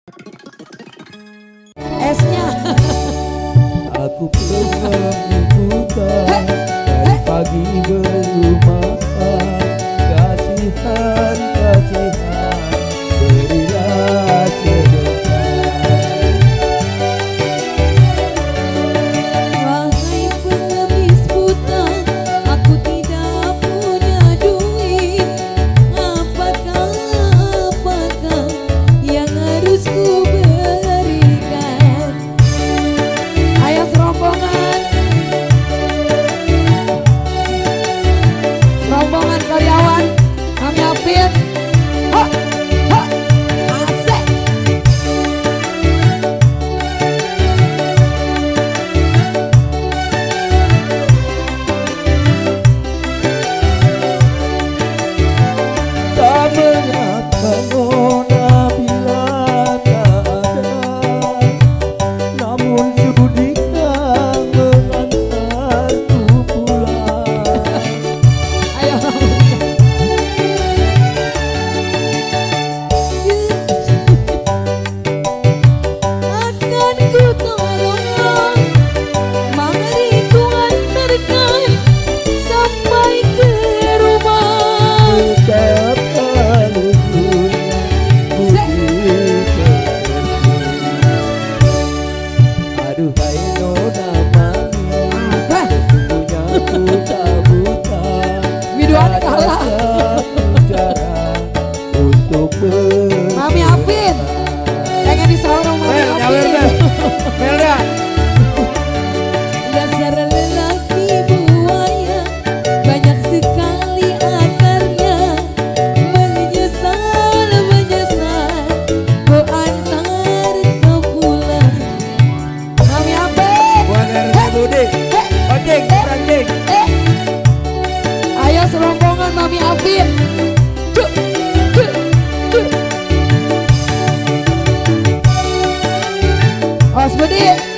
esnya. Aku pernah buta dari pagi belum makan. Kasihan, kasihan, berilah sedekah. Wahai pengemis buta, aku tidak punya duit. Apakah yang harus ku berikan? Ayo serombongan, rombongan karyawan kami apit. Ha, ha, asik. Tak mengapa nona bila tak ada, namun sudikah mengantarku pulang. Ayo. Akan ku tolong, mari ku antarkan sampai ke rumah. Betapa lucunya budi pekerti. Aduhai nona mami, sesungguhnya ku tak buta. Videonya kalah. Untuk Mami Apin, pengen disorong Mami Apin. Melda. Dasar lelaki buaya, banyak sekali akarnya. Menyesal, ku antar kau pulang. Mami Apin, Buat RT Budi. Ojek, ranjing. ayo serombongan Mami Apin. Cuk, cuk, cuk. Os Budi.